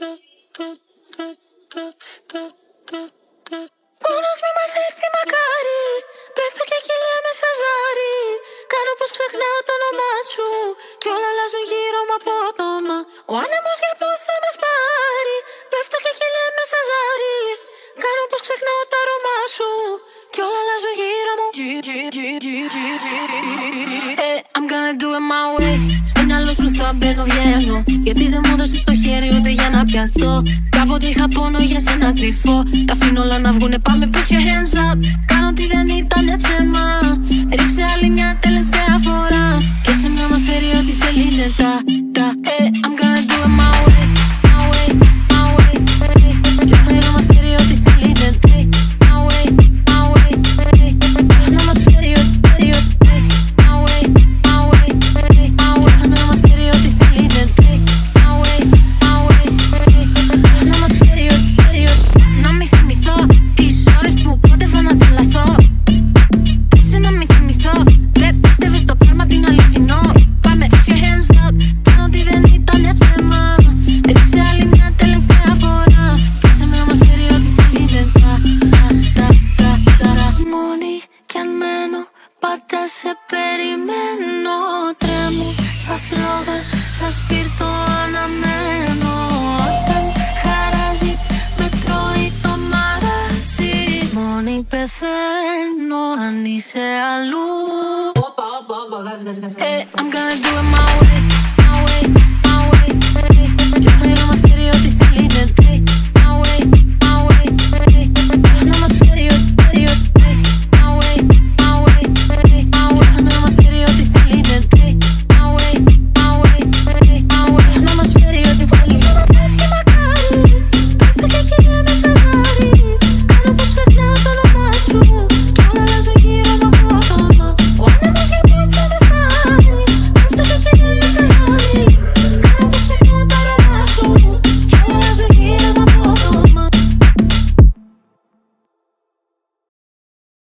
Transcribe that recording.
Πόνος μη μας έρθει μακάρι, πέφτω και κυλιέμαι σαν ζάρι. Κάνω πως ξεχνάω το όνομά σου κι όλα αλλάζουν γύρω μου απότομα. Ο άνεμος για πού θα μας πάρει, πέφτω και κυλιέμαι σαν ζάρι. Κάνω πως ξεχνάω το αρώμα σου κι όλα αλλάζουν γύρω μου. I'm gonna do it my way. Στο μυαλό σου θα μπαίνω, βγαίνω, γιατί δεν μου δώσεις το χέρι ούτε για να πιαστώ. Κάποτε είχα πόνο για σένα κρυφό. Τα αφήνω όλα να βγουνε, πάμε put your hands up. Κάνω ότι δεν ήταν ψέμα. Ρίξε άλλη μια τελευταία φορά και σε μια μας φέρει ό,τι θέλει μετά. I'm gonna do it my way, my way, my way. Και θέλω να μας φέρει ό,τι θέλει μετά. My way, my way, να μας φέρει ό,τι θέλει μετά. My way, my way, my way. Θέλω να μας φέρει ό,τι θέλει μετά. My way, my way, να μας φέρει ό,τι θέλει. Να μη θυμηθώ τις ώρες που κόντευα να τρελαθώ. Έτσι να μη θυμηθώ, δεν πίστευες στο κάρμα την αληθινό. Πάμε, put your hands up. Κάνω ότι δεν ήταν ψέμα. Ρίξε άλλη μια τελευταία φορά και σε μένα μας φέρει ό,τι θέλει μετά. Μόνη κι αν μένω, πάντα σε περιμένω. Τρέμω σαν φλόγα, σαν σπίρτο αναμένω. Όταν χαράζει, με τρώει το μαγαζί. Μόνη πεθαίνω αν είσαι αλλού. I'm gonna do it my way.